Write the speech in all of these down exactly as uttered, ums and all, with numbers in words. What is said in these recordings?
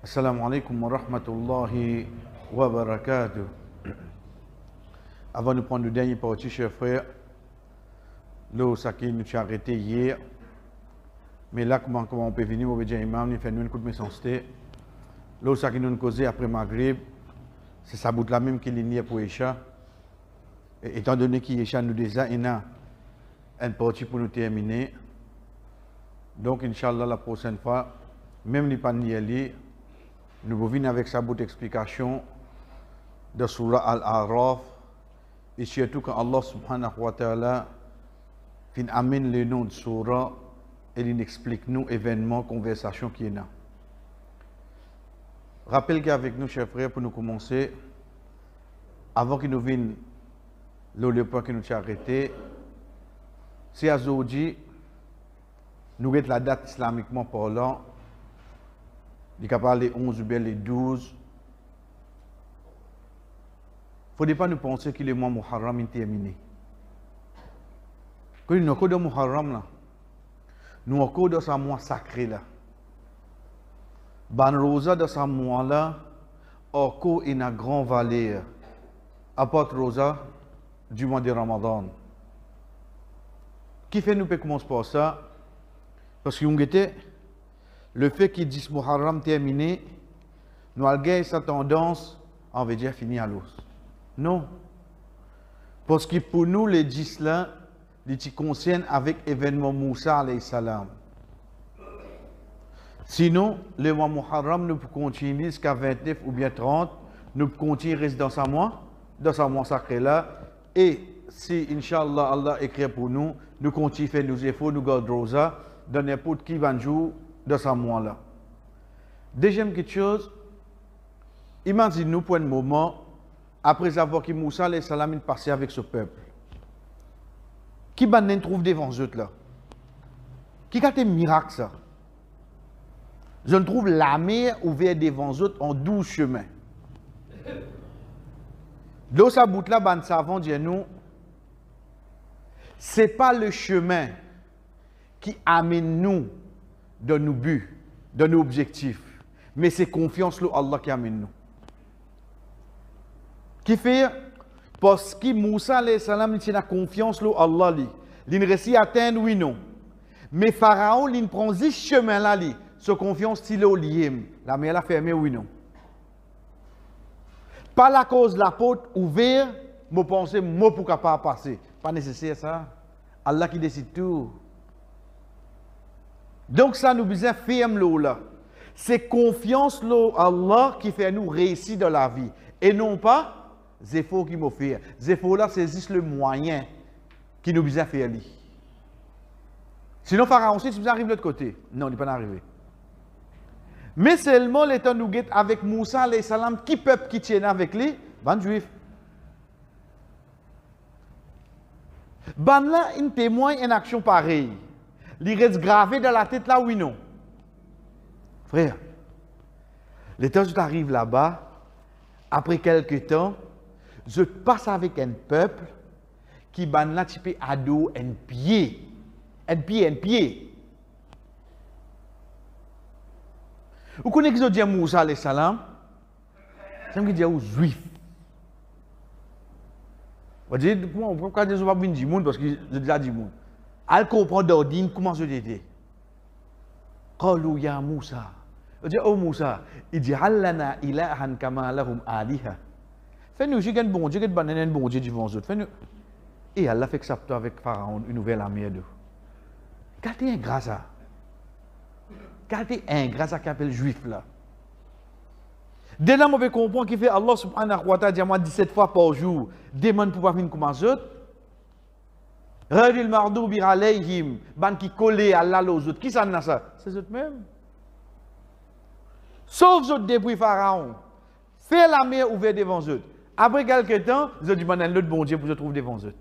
Assalamu alaikum wa rahmatullahi wa barakatuh. Avant de prendre le dernier parti, chers frères, là, ça qui nous a arrêté hier, mais là, comment, comment on peut venir, on peut dire, imam, nous fait nous une coup de méchanceté. Là, ça qui nous a causé après Maghrib, c'est ça bout là même qui est ligne pour Isha. Et étant donné qu'Isha nous déjà, il y a une partie pour nous terminer. Donc, Inch'Allah, la prochaine fois, même les paniers, nous revenons avec sa bout d'explication de Surah Al-A'raf, et surtout quand Allah subhanahu wa ta'ala fin amène le nom de Surah et il explique nous événements, conversations qui est là. Rappelle qu'avec nous, chers frères, pour nous commencer, avant que nous vienne le point que nous avons arrêté, c'est aujourd'hui, nous avons la date islamiquement parlant, il a parlé onze ou bien les douze. Il ne faut pas nous penser que le mois Muharram est terminé. Quand nous avons de Muharram, là, nous avons de ce mois sacré. Là. Ban rosa de ce mois-là, encore une grande valeur. Apporte rosa du mois de Ramadan. Qui fait nous peut commencer par ça? Parce que nous était le fait qu'ils disent Muharram terminé, nous avons sa tendance, on veut dire fini à l'os. Non. Parce que pour nous, les dix là, ils concernent avec l'événement Moussa alayhi salam. Sinon, le mois Muharram, nous pouvons continuer jusqu'à vingt-neuf ou bien trente, nous pouvons continuer rester dans sa mois, dans sa mois sacré là. Et si, Inch'Allah, Allah écrit pour nous, nous continuons faire nos efforts, nous gardons rosa, dans n'importe qui va jouer dans ce mois-là. Deuxième quelque chose, imaginez-nous pour un moment, après avoir que Moussa alayhi salam passé avec ce peuple, qui ben trouve devant eux là? Qui a des miracles ça? Je trouve la mer ouverte devant eux en douze chemins. Dans ce bout là, ben savant dit nous, c'est pas le chemin qui amène nous dans nos buts, dans nos objectifs. Mais c'est confiance en Allah qui amène nous. Qui fait, parce que Moussa alayhi salam, il a confiance en Allah. Il ne réussit à atteindre, oui, non. Mais Pharaon, il prend ce chemin-là, sa confiance, il est lié. La mer a fermé, oui, non. Pas la cause de la porte ouverte, je pense que je ne peux pas passer. Pas nécessaire ça. Allah qui décide tout. Donc ça nous besoin ferme là. C'est confiance en Allah qui fait nous réussir dans la vie. Et non pas les efforts qui m'ont fait. Les efforts là, c'est juste le moyen qui nous besoin faire. Sinon, Pharaon, si tu arrives de l'autre côté, non, il n'est pas arrivé. Mais seulement les temps nous guette avec Moussa alayhi salam, qui peuple qui tient avec lui, ban juif. Ban là, il témoigne une action pareille. Il reste gravé dans la tête là, oui, non. Frère, le temps où tu arrives là-bas, après quelques temps, je passe avec un peuple qui ban là, tu peux ado un pied. Un pied, un pied. Vous connaissez qui dit Moussa alayhi salam? C'est qui dit aux juifs. Vous dites, pourquoi je ne vais pas venir du monde? Parce que j'ai déjà dit monde. Elle comprend d'ordine comment je l'étais. Qalou ya Moussa. Il dit, oh Moussa, il dit, Hallana ilahan kama lahum aliha. Fais-nous, j'ai un bon Dieu, j'ai un bon Dieu devant eux. Fais-nous. Et Allah fait que ça avec Pharaon, une nouvelle armée de. Gardez un grâce à. Gardez un grâce à qui appelle juif là. Dès là, on peut comprendre qu'il fait Allah subhanahu wa ta'ala, dit dix-sept fois par jour, demande pour pas venir comme eux. Radil mardoubi alayhim, ban qui collent à Allah aux autres. Qui ça n'a ça? C'est eux mêmes. Sauf eux depuis Pharaon. Fais la mer ouverte devant eux. Après quelques temps, ils ont dit, ben, l'autre bon Dieu pour se trouver devant eux.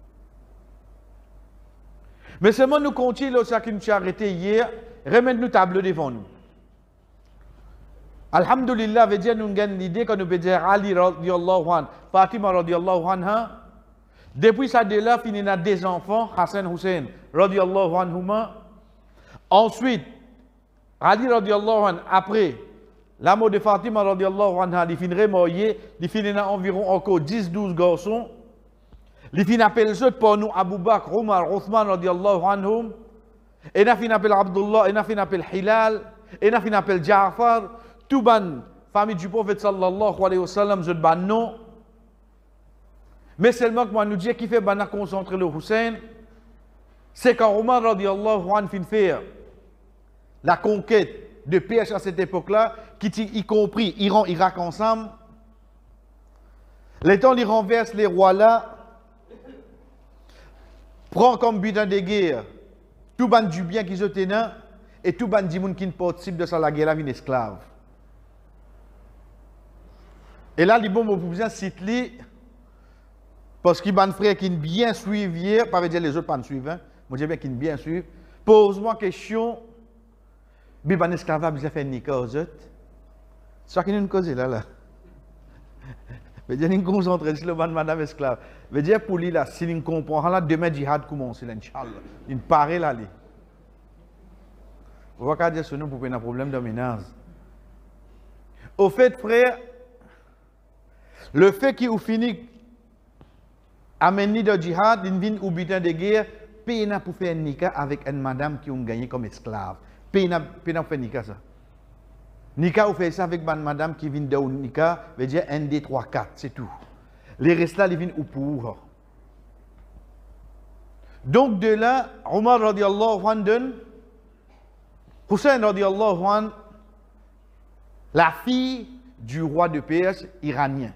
Mais seulement nous continuons ce qui nous a arrêté hier, remettre nous tableau devant nous. Alhamdulillah, veut dire nous avons l'idée que nous peut dire Ali radiallahu anhu, Fatima radiallahu anha. Depuis ça, de là, fini a des enfants, Hassan Hussein radiallahu anhuma. Ensuite, Ali radiallahu anhu, après, La mort de Fatima radiallahu anha, il finit remoré, il finit environ encore dix douze garçons. Il finit appelé ceux pour nous Abu Bakr, Omar, Othman radiallahu anhum. Et il finit appelé Abdullah, et il finit appelé Hilal, et il finit appelé Ja'far. Tout ban famille du prophète sallallahu alayhi wa sallam, je ban non. Mais seulement que moi nous dis qui fait ban concentrer le Hussein, c'est quand Omar radiallahu anhu fin faire la conquête de Perse à cette époque-là, qui y compris Iran, Irak ensemble. Les temps, ils renversent les rois-là, prend comme butin de guerre tout ban du bien qu'ils ont tenu et tout ban du monde qui ne participe de ça la guerre, une esclave. Et là, les bons pour bien citer, parce qu'ils ban frère qui bien suivent hier, pas veut dire les autres pas suivent, hein, moi j'ai bien qui bien suivent, pose-moi question. Mais ban esclave bien fait niquer aux autres. C'est ça qui nous cause là là. Veut dire nous concentrer sur le ban madame esclave. Veut dire pour lui là si nous comprend là demain jihad commence là inchallah. Il paraît là lui. On va pas dire sur nous pour un problème de ménage. Au fait frère, le fait qu'il fini amener de jihad, il vient au butin de guerre, peine pour faire un nika avec une madame qui ont gagné comme esclave. Peine pour faire nika ça. Nika ou fait ça avec une madame qui vient de nika, veut dire un, deux, trois, quatre, c'est tout. Les restes là, ils viennent au pour. Donc de là, Omar radiallahu anhu, Hussein radiallahu anhu, la fille du roi de Perse iranien.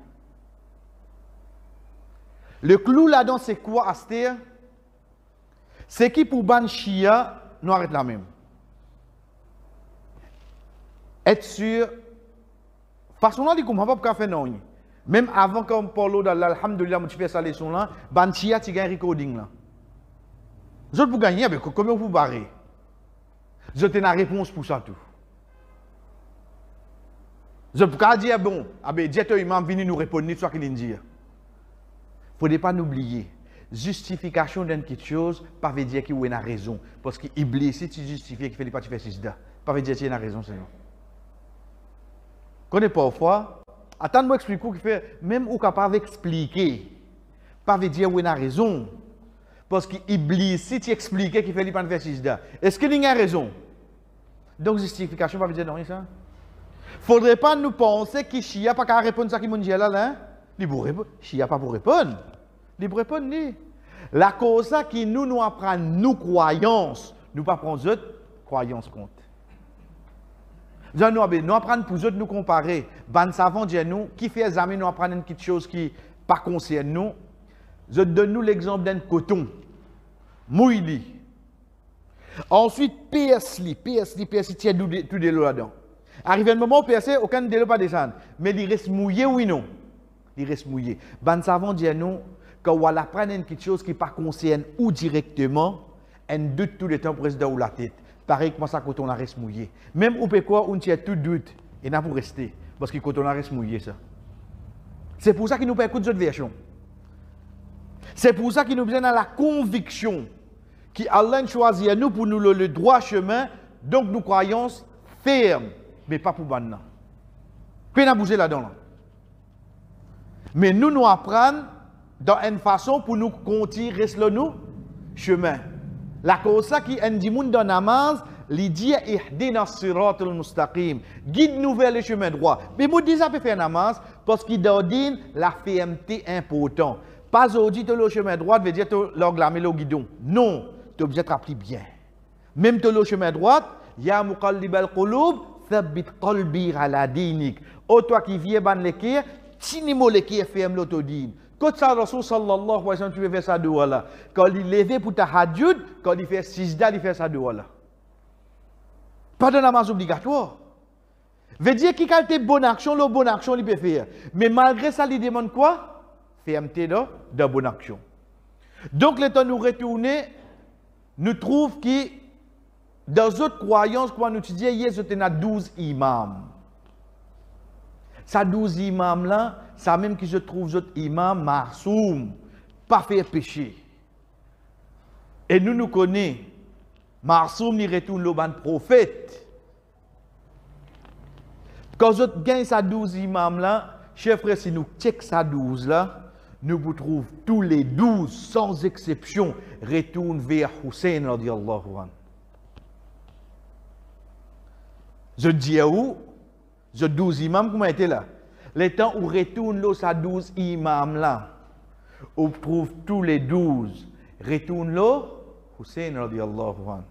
Le clou là-dedans, c'est quoi, Astir? C'est qui pour ban Shia, nous arrête la même. Être sûr, façon là, il ne comprend pas faire non. Même avant qu'on parle de l'Alhamdulillah, je fais ça leçon là, ban Shia, tu gagnes recording là. Je pour gagner, mais comment vous barrer? Je t'ai une réponse pour ça tout. Je peux dire, bon, ah ben, Dieu imam venu nous répondre, ni ce qu'il dit. Il ne faut pas nous oublier. Justification d'une quelque chose, pas veut dire qu'il a raison. Parce qu'il si tu justifies qu'il ne fait pas, tu fais sida. Pas veut dire qu'il a raison, c'est non. Connais parfois, attends-moi expliquer qu'il fait, même ou capable d'expliquer, pas veut dire qu'il a raison. Parce qu'il si tu expliques qu'il fait pas faire sida. Est-ce qu'il a raison? Donc justification, pas veut dire non, ça. Faudrait pas nous penser que Chia pas qu'à répondre à ce qu'il m'a dit là, là. Il pour répondre. Chia pas pour répondre. Il pour répondre, ni. La cause qui nous nous apprend nous croyances, nous pas prendre autres croyances compte. Nous nous apprendre pour autres nous comparer. Ban savant dit nous qui fait les amis nous apprendre quelque chose qui pas concerne nous. Je donne nous l'exemple d'un coton. Mouili. Ensuite P S L I, P S L I, P S L I tiens tout de l'eau là-dedans. Arrivé un moment où P S L I, aucun de l'eau pas descendre. Mais il reste mouillé oui non. Il reste mouillé. Ban savant dit nous quand on apprend quelque chose qui pas concerne ou directement, un doute tout le temps président ou la tête. Pareil que ça quand on reste mouillé. Même ou peut quoi on tient tout doute et n'a pour rester parce que quand on reste mouillé ça. C'est pour ça qu'il nous peut écouter cette version. C'est pour ça qu'il nous besoin dans la conviction qu'Allah choisit nous pour nous le, le droit chemin, donc nous croyons fermes, mais pas pour maintenant. Puis on a bougé là-dedans. Là. Mais nous nous apprenons dans une façon pour nous continuer rester nous chemin. La cause ça qui dit moun dans namaz, il dit ihdina siratal mustaqim, guide-nous vers le chemin droit. Mais vous dites ça peut faire namaz parce qu'il donne la fermeté importante. Pas aujourd'hui le chemin droit veut dire que l'englamé le guidon. Non, tu es obligé de rappeler bien. Même le chemin droit, ya muqallibal qulub thabbit qalbi ala dinik. O toi qui viens ban lekir, tinimo lekir ferme l'autodine. Quand ça Rasul sallallahu alayhi wa sallam tu veux faire ça de là. Quand il levé pour ta hadjud, quand il fait sijda, il fait ça de là. Pas de namaz obligatoire. Veut dire qu'il a une bonne action, la bonne action il peut faire. Mais malgré ça, il demande quoi? Fermeté de, de bonne action. Donc, le temps nous retourner, nous trouvons que dans d'autres croyances, quand nous étudions, il y a douze imams. Ces douze imams là, ça même que je trouve d'autres imams marsoum, pas faire péché. Et nous nous connaissons, marsoum, il retourne le ban prophète. Quand vous gagnez ça douze imams là, chers frères, si nous check ça douze là, nous vous trouvons tous les douze, sans exception, retournent vers Hussein radiallahu anhu. Je dis à vous, je douze imams, comment était là? Les temps où retourne là, ça douze imams là, on trouve tous les douze, retourne là, Hussein radiallahu anhu.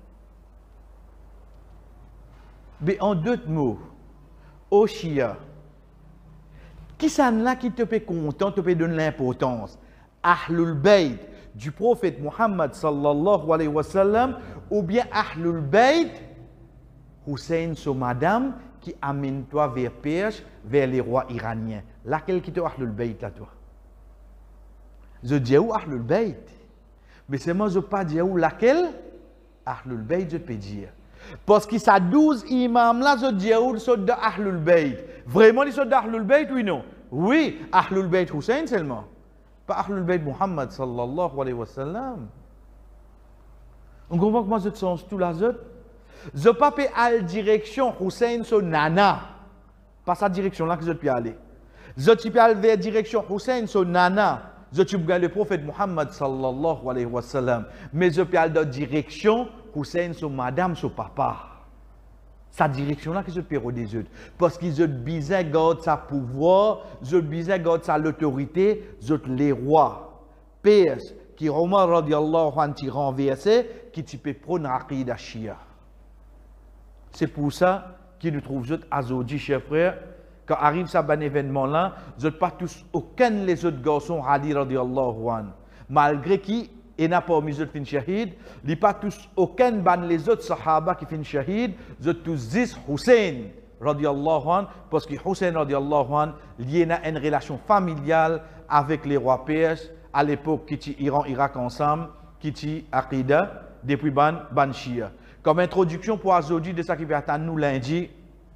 Mais en deux mots, au Shia, qui ça là qui te fait content, te fait donner l'importance? Ahlul Bayt du prophète Muhammad sallallahu alayhi wa sallam ou bien Ahlul Bayt Hussein, so madame qui amène toi vers Perse, vers les rois iraniens. Laquelle qui te Ahlul Bayt là toi? Je dis où Ahlul Bayt? Mais c'est moi je pas dire où laquelle? Ahlul Bayt je peux dire. Parce que ça douze imams là, je dis où ils sont de Ahlul Bayt. Vraiment ils sont d'Ahlul Bayt, oui non? Oui, Ahlul Bayt Hussein seulement. Pas Ahlul Bayt Muhammad sallallahu alayhi wa sallam. On comprend comment je te sens tout là, je? Je ne peux pas aller direction Hussein son nana. Pas sa direction là que je peux aller. Je peux aller vers direction Hussein son nana. Je peux aller le prophète Muhammad sallallahu alayhi wa sallam. Mais je peux aller dans la direction Hussein son madame, son papa. Sa direction là que je peux regarder des autres. Parce qu'ils ont besoin de garder sa pouvoir, ils ont besoin de garder sa autorité, ils ont les rois. P S, qui Omar radiallahu anhu renversé, qui tu peux prendre Aqida Shia. C'est pour ça qu'ils nous trouvent aujourd'hui, chers frères, quand arrive ce bon événement-là, vous n'êtes pas tous, aucun des autres garçons, Ali radiallahu anhu. Malgré qui, il n'a pas mis fin shahid, il n'y a pas tous, aucun des autres sahaba qui fin shahid, vous êtes tous dix Hussein radiallahu anhu, parce que Hussein radiallahu anhu, il a une relation familiale avec les rois perses, à l'époque qui étaient Iran, Irak ensemble, qui étaient Aqida, depuis Ban, Ban Shia. Comme introduction pour aujourd'hui de ça qui va attendre nous lundi,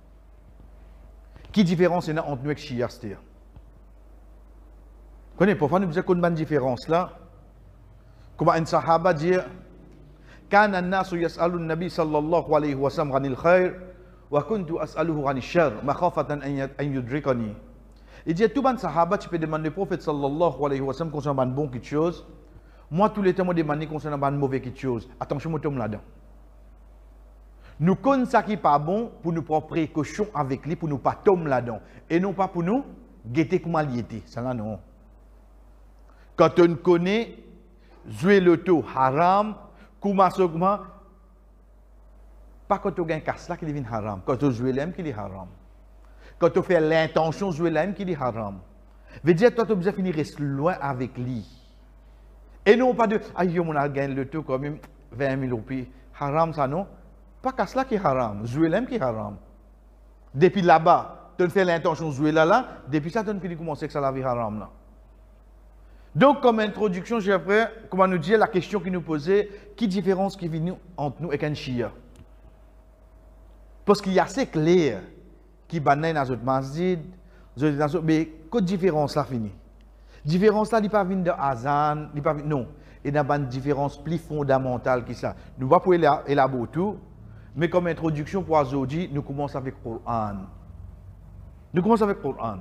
qui différence il y a entre nous et Shia? Vous connaissez, pourquoi nous avons une différence là? Comme un sahaba dit, كان الناس يسأل النبي صلى الله عليه وسلم عن الخير وكنت أسأله عن الشر مخافة أن يدركني. Il dit, tout le sahaba, tu peux demander au prophète sallallahu alayhi wa sallam concernant une bonne quelque chose. Moi, tous les temps, je demande concernant une mauvaise quelque chose. Attention, je tombe là-dedans. Nous connaissons ça qui n'est pas bon pour nous prendre précaution avec lui, pour nous pas tomber là-dedans. Et non pas pour nous guetter comment il était. Ça là, non. Quand on connaît, jouer le taux haram, comment ça, comment, pas quand on gagne casse là qui devient haram. Quand on joue l'aime qui est haram. Quand on fait l'intention de jouer l'aime qui est haram. Veut dire, toi, tu as besoin de finir rester loin avec lui. Et non pas de, ah, yo, on a gagné le taux quand même vingt mille roupies. Haram, ça non. Pas qu'à cela qui est haram, jouer l'aime qui est haram. Depuis là-bas, tu fais l'intention de jouer là-là, depuis ça, tu as fini de commencer que ça la vie haram là. Donc, comme introduction, j'ai après, comment nous dire la question qui nous posait, qui différence qui vient entre nous et un Shia? Parce qu'il y a assez clair qui banane dans notre masjid, mais quelle différence là fini? Différence là, il n'y a pas de Hazan, il pas non. Il y a une différence plus fondamentale que ça. Nous ne pouvons pas élaborer tout. Mais comme introduction pour aujourd'hui, nous commençons avec le Coran. Nous commençons avec le Coran.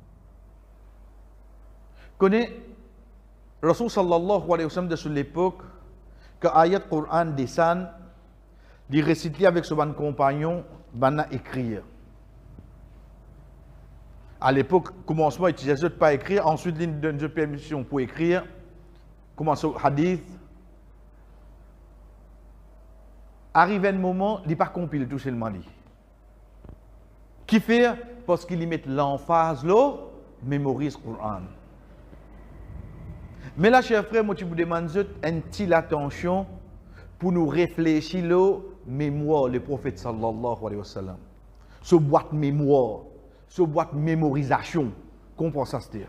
Connaissez, Rasul sallallahu alayhi wa sallam de sur l'époque, quand ayat Coran descend, il récite avec son compagnon, il a écrit. À l'époque, commencement, il utilisait pas écrire, ensuite il donne une permission pour écrire. Commence au hadith. Arrive un moment, il n'est pas compilé tout seulement. Qui fait? Parce qu'il y met l'emphase là, mémorise le Coran. Mais là, chers frères, moi, je vous demande une petite attention pour nous réfléchir la mémoire, le prophète sallallahu alayhi wa sallam. Ce boîte mémoire, ce boîte mémorisation, comprends ça, c'est-à-dire.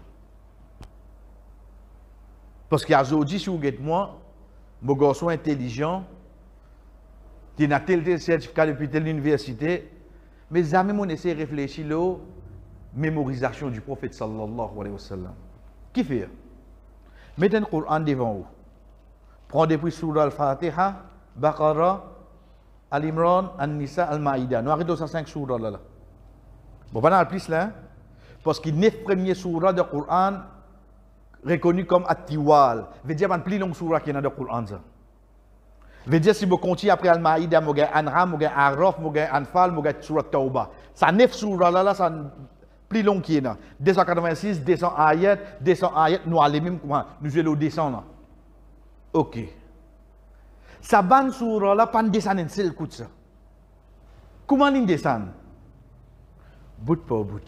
Parce qu'aujourd'hui, si vous êtes moi, mon garçon intelligent, qui a tel tel certificat depuis telle université, mais jamais on essaie de réfléchir à la mémorisation du prophète sallallahu alayhi wa sallam. Qui fait? Mettez le Coran devant vous. Prenez depuis Surah Al-Fatiha, Baqarah, Al-Imran, Al-Nisa, Al-Maïda. Nous arrêtons ces cinq surahs là. Bon, pas dans le plus là, parce qu'il neuf premiers surah de Coran reconnus comme At-Tiwal. Veut dire qu'il y a plus long surah qui est dans le Coran. Veut dire si vous continuez après Al-Maïda, vous avez An'am, vous avez Araf, vous avez Anfal, vous avez Surat Tauba. Ça neuf surah là, là, ça plus long qui est là. deux cent quatre-vingt-six, deux cents ayats, deux cents ayats, nous allons même comment nous allons descendre là. Ok. Ça ban surah là, pas descendre un seul coup de ça. Comment ils descendent? Bout par bout.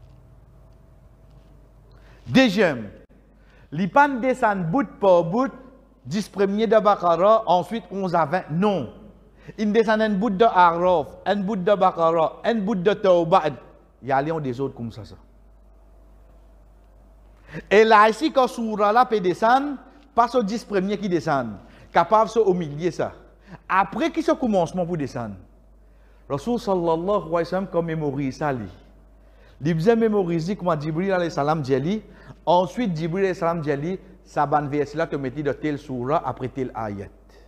Deuxième, les pas descendent bout par bout, dix premiers de Baqarah, ensuite onze à vingt. Non. Ils descendent un bout de Araf, un bout de Baqarah, un bout de Tauba. Il y a les des autres comme ça, ça. Et là, ici, quand Surah là peut descendre, pas sur dix premiers qui descendent, capable de au milieu ça. Après, qui ce commencement pour descendre? Rasul sallallahu alayhi wa sallam comme mémorise ça. Il besoin mémoriser comment Jibril alayhi salam dit. Ensuite, Jibril alayhi salam dit, ça ban verset là te metti de tel surah après tel ayat.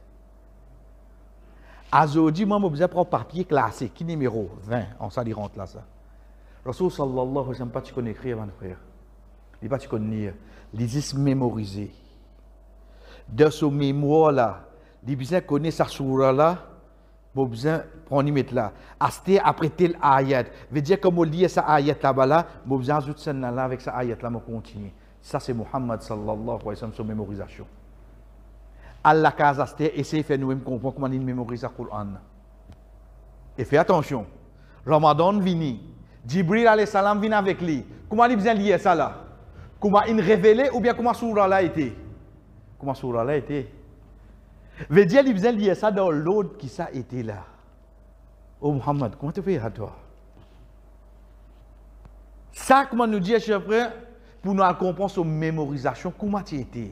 Aujourd'hui, moi, je besoin prendre papier classé, qui numéro vingt, on s'en rentre là ça. Rasul sallallahu alayhi wa sallam pas tu connais écrire mon frère. Il pas tu connais lire, il juste mémoriser. De ce mémoire là, il besoin connaître sa surah là. Bon besoin prendre mettre là. Acheter après tel ayat. Veut dire comme on lit ça ayat là-bas là, bon besoin ajouter ça là avec ça ayat là, on continue. Ça c'est Muhammad sallallahu alayhi wa sallam sur mémorisation. Allah case acheter essayer faire nous-mêmes comprendre comment il mémorise le Coran. Et fais attention. Ramadan vini. Jibril alayhi salam vient avec lui. Comment il besoin lier ça là? Comment il révélé ou bien comment surah là été? Comment surah là été? Veut dire, il besoin de lier ça dans l'autre qui ça était là. Oh Muhammad, comment tu fais à toi? Ça, comment nous dit, cher frère, pour nous comprendre sur mémorisation, comment tu étais?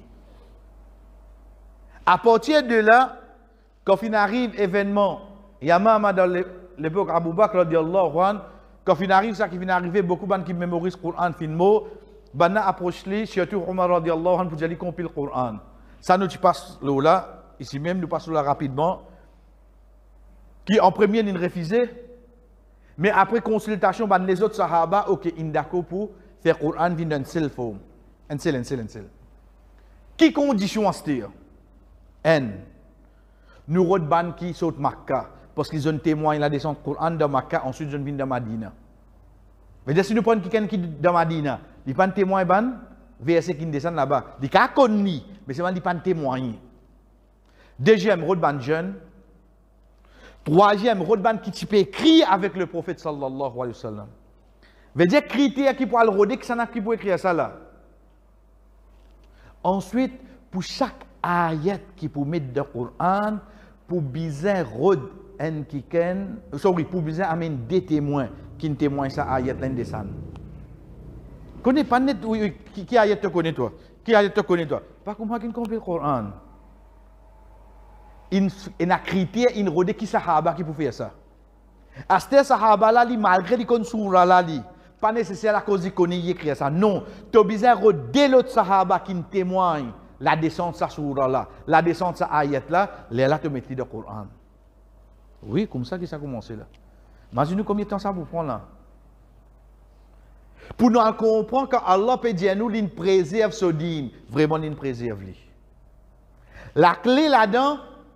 À partir de là, quand il arrive événement, il y a même dans l'époque Abu Bakr radiallahu anhu, quand il arrive ça qui vient arriver, beaucoup de gens qui mémorisent le Coran, fin mot, bana approche lui, surtout Omar radiallahu anhu pour dire compiler le Coran. Ça nous passe là. Ici même, nous passons là rapidement. Qui en premier, ils refusé. Mais après consultation, ben, les autres sahaba, ok, ils d'accord pour faire le Coran dans une seule forme. Un seul, un seul, un seul. Qui condition à ce dire? N. Nous rodban qui saute Makkah. Parce qu'ils ont témoigné la descente du Coran de Makkah, ensuite ils viennent de Madina. Mais si nous prenons quelqu'un qui est de Madina, il n'y a pas de témoin, ban, verset qui descend là-bas. Il n'y a pas de connu, mais c'est pas de témoigner. Deuxième, Rodban jeune. Troisième, Rodban qui type écrit avec le prophète sallallahu alayhi wa sallam. Veut dire critère qui pourra le roder, que ça n'a qui peut écrire ça là. Ensuite, pour chaque ayat qui peut mettre dans le Coran, pour bien rod en qui ken, sorry, pour bien amener des témoins qui ne témoignent ça ayat là descend. Connais pas net qui, qui ayat te connais toi? Qui ayat te connais toi? Pas comment qui comprend le Coran. Il y a un critère, il y a qui sahaba qui peut faire ça. À ce sahaba là, malgré les consura là, pas nécessaire à cause qu'il connaît écrire ça. Non, tu as besoin de l'autre sahaba qui témoigne la descente de sa surah là, la descente de sa ayat là, les là te mettre dans le Coran. Oui, comme ça que ça a commencé là. Imaginez combien de temps ça vous prend là. Pour nous comprendre qu'Allah peut dire nous, il préserve ce din, vraiment il préserve lui. La clé là-dedans,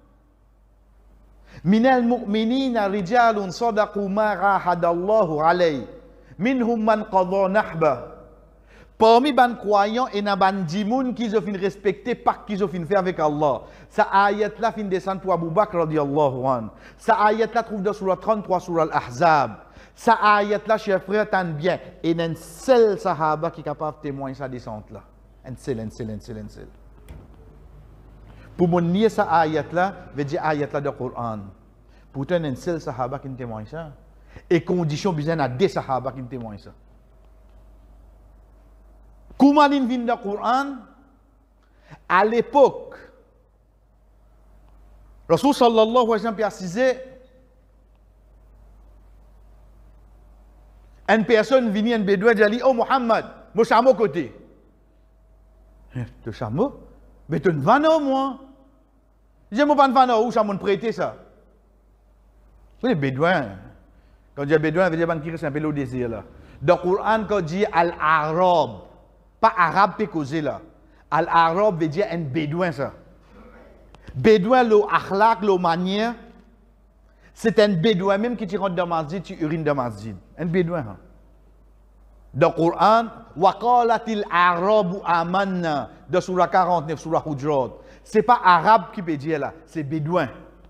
من المؤمنين رجال صدقوا ما عاهد الله عليه منهم من قضى نحبه. Parmi les croyants, il y a des gens qui ont respecté pas qu'ils ont fait avec Allah. Sa ayat là fin descend pour Abu Bakr radiyallahu anhu. Sa ayat là trouve dans surah trente-trois surah Al-Ahzab. Sa ayat là, chers frères, tant bien. Et il y a un seul sahaba qui est capable de témoigner sa descente là. Un seul, un seul, un seul, un seul. Pour mon nier sa ayat là, veut dire ayat là du Coran. Pourtant, il y a un seul sahaba qui témoigne ça. Et condition, il y a des sahaba qui témoignent ça. Comment il vient du Coran? À l'époque, Rasul sallallahu alayhi wa sallam a précisé, une personne vient, un bédouin, et dit, oh Muhammad, moi je suis à mon côté. Tu es à moi? Mais tu es un vano, moi. Je ne sais pas un vano, où ça m'a prêté ça? Vous les bédouins, quand je dis bédouin, je veux dire qu'il c'est un peu le désir là. Dans le Coran, quand on dit Al-Arab, pas arabe qui causé là. Al-Arab veut dire un bédouin ça. Bédouin, le akhlaq, le manière, c'est un bédouin même qui tu rentres dans masjid, tu urines dans masjid. Un bédouin. Hein. Dans le Coran, Waqalatil Arabu amanna, dans Surah quarante-neuf, Surah Hujurat. Ce n'est pas arabe qui peut dire là, c'est bédouin.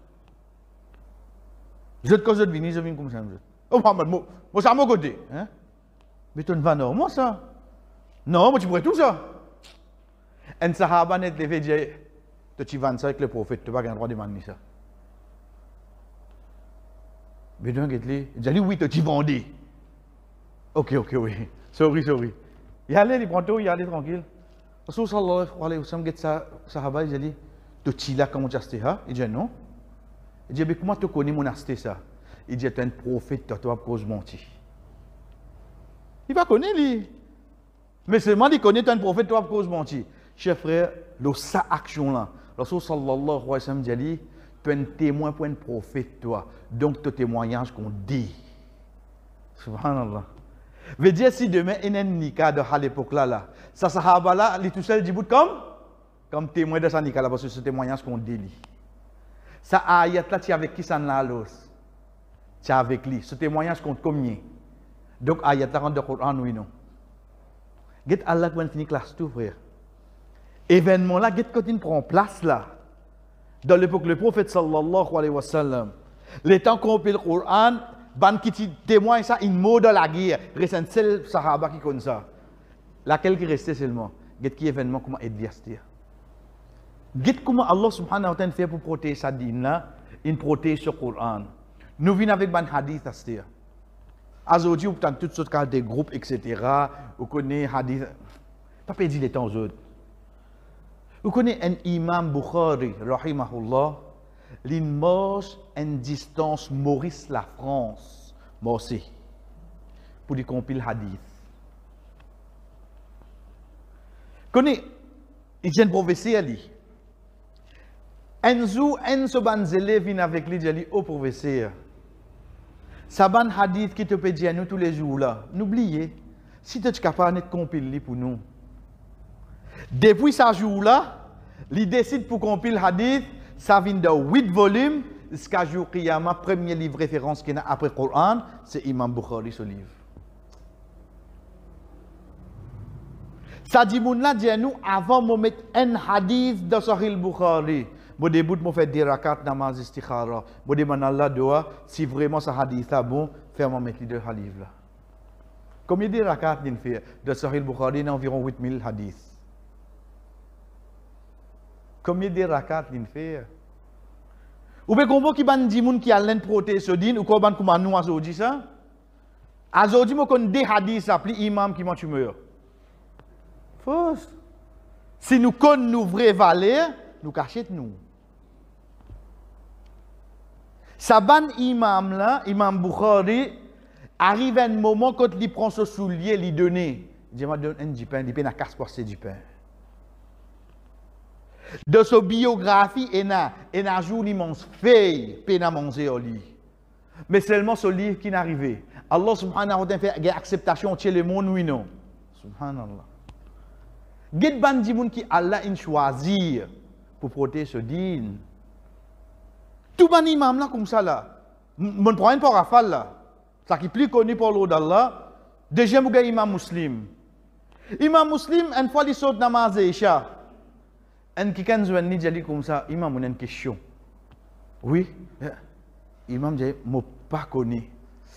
Je te cause de venir, je viens comme ça. Oh, Mohamed, moi, moi, c'est à mon côté. Hein? Mais tu ne vas pas, moi, ça. Non, moi, tu pourrais tout ça. Un sahaba net levé dire, tu vas ça avec le prophète, tu n'as pas le droit de demander ça. Bédouin, il dit, oui, tu vendais. Ok, ok, oui. Sorry, sorry. Il allait, il prend tout, il allait tranquille. Rasul sallallahu alayhi wa sallam, il dit, sahaba, il dit, tu es là, comment tu as acheté ça? Il dit, non. Il dit, mais comment tu connais mon acheté ça? Il dit, tu es un prophète, tu as cause menti. Il va connaître, lui. Mais seulement, il connaît, tu es un prophète, tu as cause menti. Chers frères, le sa action là, Rasul sallallahu alayhi wa sallam dit, tu es un témoin pour un prophète, toi. Donc, ton témoignage qu'on dit. Subhanallah. Veut dire si demain il y a un nika de à l'époque là, là, ça sahaba là, il tout seul dit comme comme témoin de sa nika là, parce que c'est témoignage qu'on délie. Ça ayat là, tu es avec qui ça n'a l'os? Tu es avec lui. Ce témoignage compte combien? Donc ayat là rentre dans le Coran, oui non. Get Allah qui finit classe tout frère. Événement là, get quand il prend place là. Dans l'époque le prophète sallallahu alayhi wa sallam, les temps qu'on peut le Coran, ban qui témoigne ça, il mot de la guerre. Reste un seul sahaba qui connaît ça. Laquelle qui restait seulement. Get qui événement comment adversité. Get comment Allah subhanahu wa ta'ala fait pour protéger sa dîne là, il protège ce Coran. Nous venons avec ban hadith à ce aujourd'hui, vous avez toutes sortes de groupes, et cetera. Vous connaissez hadith. Pas perdre les temps aux autres. Vous connaissez un imam Bukhari, rahimahullah. Il marche en distance Maurice la France, Morsi, pour dire compiler hadith. Connais, il y a un professeur ali. Un jour, un seban élève vient avec lui, il dit au professeur, saban hadith qui te peut dire nous tous les jours là, n'oubliez, si tu es capable de compiler pour nous. Depuis ce jour là, il décide pour compiler hadith. Ça vient de huit volumes, jusqu'à jour Qiyama, premier livre référence qu'il y a après le Coran, c'est Imam Bukhari, ce livre. Ça dit, moun la dit nous, avant de mettre un hadith dans Sahih Bukhari, je débute de faire des rakats namaz istikhara, je demande à Allah doa, si vraiment ce hadith est bon, fais-moi mettre les deux hadiths là. Combien de rakats il fait de Sahih Bukhari, il y a environ huit mille hadiths. Combien de rakats il fait? Ou bien comment qui ban di moun qui a l'un protéger ce din ou comment comment nous aujourd'hui ça? Aujourd'hui moi connais des hadiths appelés imam qui m'a tu meurs. Faux. Si nous connaissons nous vraies valeurs, nous cachons nous. Ça ban imam là, imam Bukhari arrive un moment quand il prend ce soulier, il donne, il dit m'a donne un du pain, il pain à casse pour c'est du pain. De sa biographie, il y a un jour où il mange feuille, peine à manger au lit. Mais seulement ce livre qui n'est arrivé. Allah subhanahu wa ta'ala fait une acceptation chez le monde, oui non. Subhanallah. Git ban di moun qui Allah in choisir pour protéger ce din. Tout ban imam là comme ça là. Mon prend pour rafale là. Ça qui est plus connu pour l'eau d'Allah. Déjà mon imam muslim. Imam muslim une fois il saute namaz isha. Un qui quand je ni jali comme ça, imam on a une question. Oui, imam dit moi pas connu.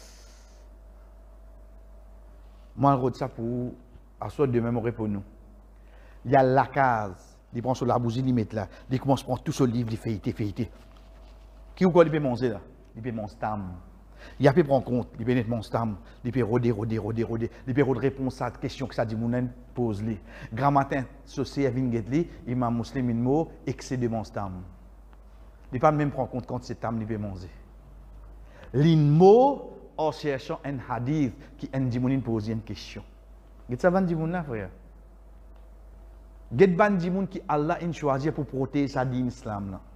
Moi je ça pour à soit de mémoire pour nous. Il y a la case, il prend sur la bougie, il met là, il commence à prendre tout ce livre, il fait feuilleter, feuilleter. Qui ou quoi il peut manger là? Il peut manger stam. Il a pu prendre compte, il peut mettre mon stam, il peut rôder, rôder, rôder, rôder, il peut répondre à cette question que ça dit mon pose lui. Grand matin, ceci est vingetli, imam muslim une mot, excès de mon stam. Il pas même prendre compte quand c'est tam il peut manger. L'inmo en cherchant un hadith qui en dit mon pose une question. Qu'est-ce que ça dit mon là frère? Get ban di moun qui Allah in choisi pour protéger sa dîne islam là.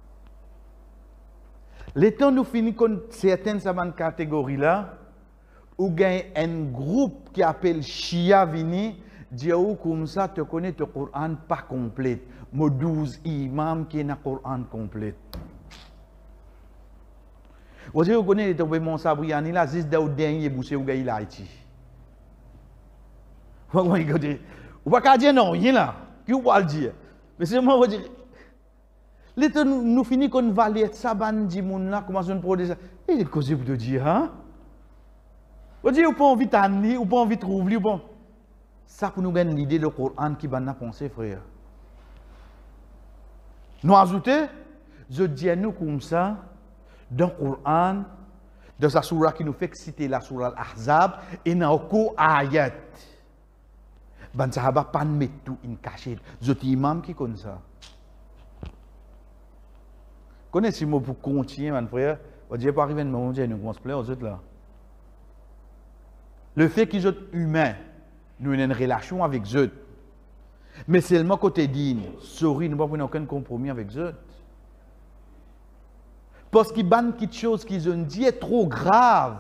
Les temps nous finissons con certaines saban catégories là ou gagne un groupe qui appelle Shia vini, dit comme ça, tu connais le Coran pas complet. Mo douze imams qui est dans le Coran complet. Vous connaissez les tombements Sabriani là, c'est le dernier bouché ou gagne l'Haïti. Vous ne pouvez dire non, rien là. Qui vous le dire? Mais c'est moi, vous dire. L'état nous finit qu'on va aller ça, bandi moun là, comment on produit ça? Et il cause pour te dire, hein? Vous dites, vous pas envie d'amener, vous pas envie de trouver, bon. Ça pour nous donner l'idée de Coran qui va nous penser, frère. Nous ajoutons, je dis à nous comme ça, dans le Coran, dans sa surah qui nous fait citer la surah Al-Ahzab, et dans le ayat. Ben sahaba pas mettre tout in cachette. Je dis imam qui connaît ça. Connaissez-moi pour continuer, mon frère. On dit pas arriver à un moment où nous commençons à plaire aux autres là. Le fait qu'ils sont humains, nous avons une relation avec eux. Mais seulement côté digne, sorry, nous ne pouvons pas aucun compromis avec eux. Parce qu'ils ban quelque chose qu'ils ont dit est trop grave.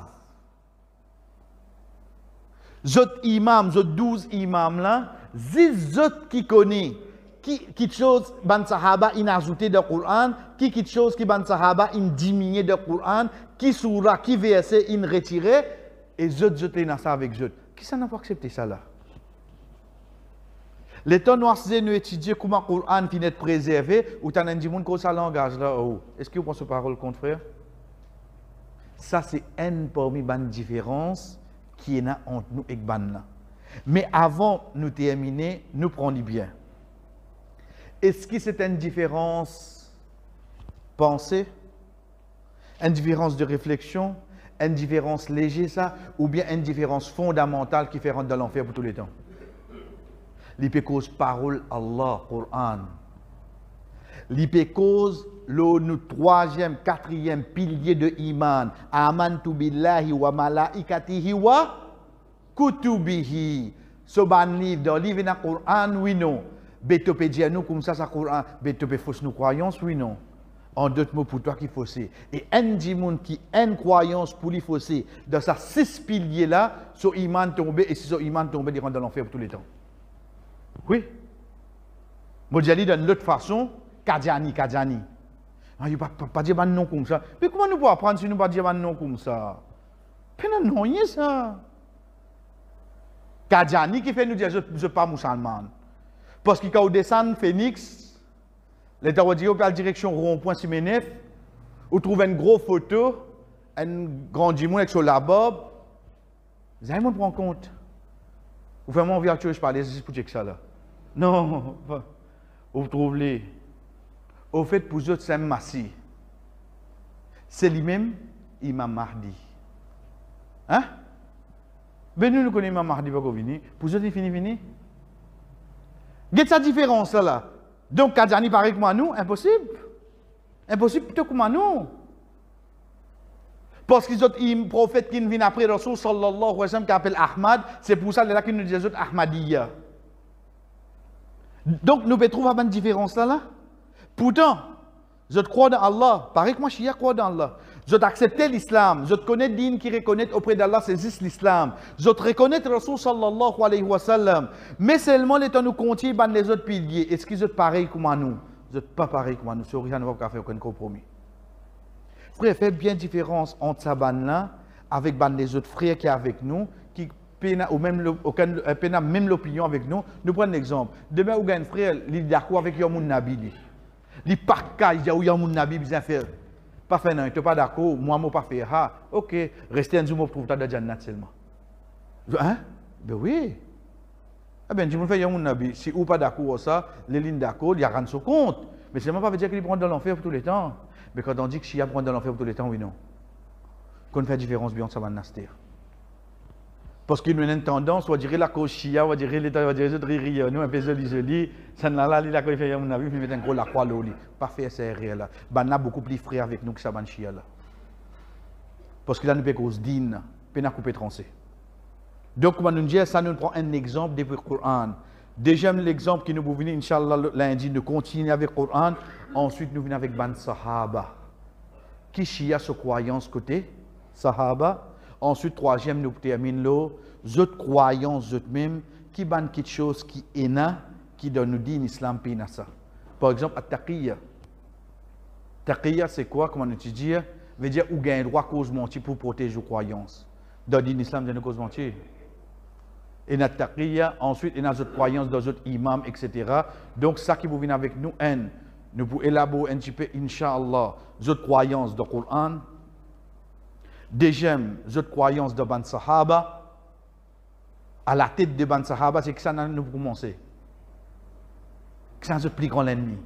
Zot imam, zot douze imams là, zot qui connaît, qui quelque chose ban sahaba in ajouté dans le Coran, qui quelque chose qui ban sahaba in diminué dans le Coran, qui surah, qui verset in retiré, et zot zot les ça avec zot. Qui ça n'a pas accepté ça là? Les temps noirs nous étudier comment le Coran finit être préservé, ou t'en as dit que ça langage là. Oh. Est-ce que vous pensez parole contre frère? Ça c'est une parmi les différences qui est entre nous et Banna. Mais avant de nous terminer, nous prenons bien. Est-ce que c'est une différence pensée, une différence de réflexion, une différence légère, ça, ou bien une différence fondamentale qui fait rentrer dans l'enfer pour tous les temps? L'I cause parole Allah, Coran. L'I cause le troisième, quatrième pilier de iman. Amantu billahi wa malaikatihi wa kutubihi. Ce ban livre, dans le livre dans le Coran, oui, non. Betopé dire nous comme ça, ça Coran. Betopé fausse nos croyances, oui, non. En d'autres mots, pour toi qui faussé. Et un dimoun qui a une croyance pour lui fausser, dans ces six piliers là, son iman tombé, et si son iman tombé, il rentre dans l'enfer pour tous les temps. Oui. Moi, je dis d'une autre façon, Kadjani, Kadjani. Ah, il ne peut pas dire un nom comme ça. Mais comment nous pouvons apprendre si nous ne pouvons pas dire un nom comme ça? Mais non, non, c'est ça. Kadjani qui fait nous dire je ne suis pas musulman. Parce que quand on descend Phoenix, l'État va dire la direction rond-point Simenef, on trouve une grosse photo, un grand dimon avec son labob. Vous allez me prendre compte. Vous faites mon virtueux, je parle juste pour dire que ça là. Non, vous trouvez. Au fait, pour eux, c'est un massi. C'est lui-même, Imam Mahdi. Hein? Ben nous, nous connaissons Imam Mahdi, pas venir. Pour eux, il fini, fini. Quelle est sa différence là? Donc, Kadjani pareil que moi, nous, impossible. Impossible plutôt que moi, nous. Parce qu'ils ont un prophète qui vient après Rasul sallallahu alayhi wa sallam qui appelle Ahmad, c'est pour ça que nous disons Ahmadiyya. Donc, nous pouvons trouver une différence là, là. Pourtant, je crois dans Allah, pareil que moi, je crois dans Allah. Je accepte l'islam, je connais le din qui reconnaît auprès d'Allah, c'est juste l'islam. Je reconnais Rasul sallallahu alayhi wa sallam. Mais seulement les temps nous contient les autres piliers. Est-ce qu'ils sont pareils comme nous? Ils ne sont pas pareils comme nous. C'est rien, nous ne pouvons pas faire aucun compromis. Frère, fait bien différence entre sa bande là avec bande les autres frères qui sont avec nous, qui ou même aucun même l'opinion avec nous. Nous prenons un exemple. Demain, vous avez un frère, il est d'accord avec Yamoun Nabi. Il n'est pas cas, il y a Yamoun Nabi, il faire. Pas fait non, il n'est pas d'accord, moi, je ne pas faire. Ah, ok, restez en zoom pour trouver dans Jannat seulement. Hein? Ben oui. Ah ben, si vous faites Yamoun Nabi, si vous n'êtes pas d'accord ça, les lignes d'accord, il y a rien de compte. Mais c'est même pas veut dire qu'il prend dans l'enfer pour tous les temps. Mais quand on dit que Chia prend dans l'enfer pour tous les temps, oui, non. Qu'on fait la différence bien ça va nastir. Parce qu'il y a une tendance, on va dire la cause Chia, on va dire l'État, on va dire les autres rires, nous un peu joli, joli, ça n'a là, il a fait un avis, il met un gros la croix là, pas fait ça réel là. Ben a beaucoup plus frère avec nous que ça ban Chia là. Parce qu'il a une cause digne, peine à couper tranché. Donc, on nous dit, ça nous prend un exemple depuis le Coran. Déjà, l'exemple qui nous vous venir, Inch'Allah, lundi, nous continuons avec le Coran. Ensuite, nous venons avec Ban Sahaba. Qui chia sa croyance côté Sahaba. Ensuite, troisième, nous terminons là, autres croyances, autres même, qui ban quelque chose qui est là, qui donne nous dit l'islam pina ça. Par exemple, at-taqiyya. Taqiyya, c'est quoi, comment on dit? Veut dire ou gagne droit cause mentir pour protéger vos croyances. Dans l'islam, il y a cause mentir. Et notre taqiyya, ensuite, il y a d'autres croyances, d'autres imams, et cetera. Donc, ça qui vous vient avec nous, un, nous pouvons élaborer un petit peu, Inch'Allah, d'autres croyances dans le Coran. Deuxième, d'autres croyances de Ban Sahaba. À la tête de Ban Sahaba, c'est que ça nous commencer. Que ça nous plus grand l'ennemi.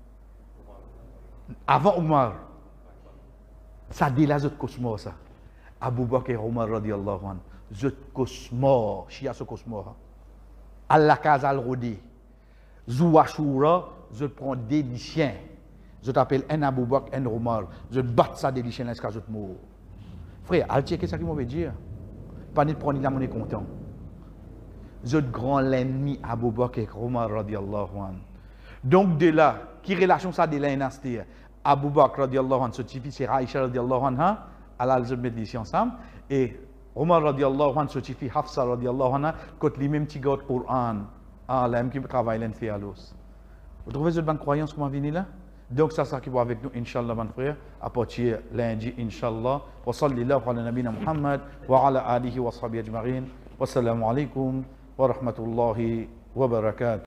Avant Omar, ça dit là, d'autres cosmos, ça. Abu Bakr et Omar, radiallahu anhu. Zot cosmos, chia ce cosmos. Allah Kaza al-Rodi. Zouachura, je prends des lichiens. Je t'appelle un Abu Bakr, un Omar. Je batte ça des lichiens jusqu'à je te mort. Frère, al checker ça qui m'avait dit. Pas de prendre la monnaie content. Je grand l'ennemi Abu Bakr et Omar, radiallahu anhu. Donc de là, qui relation ça de l'industrie? Abu Bakr, radiallahu anhu, ce type, c'est Aïcha, radiallahu anha. Allah les met ici ensemble. Et Omar radiallahu anhu, ce fille Hafsa radiallahu anha, quand les mêmes petits gars de Coran, ah, là, qui travaillent l'un fait à l'os. Vous trouvez cette bonne croyance comment venir là? Donc, ça, ça qui va avec nous, Inch'Allah, mon frère, à partir lundi, Inch'Allah. Wa sallallahu ala nabina Muhammad, wa ala alihi wa sahbihi ajma'in. Wassalamu alaikum wa rahmatullahi wa barakatuh.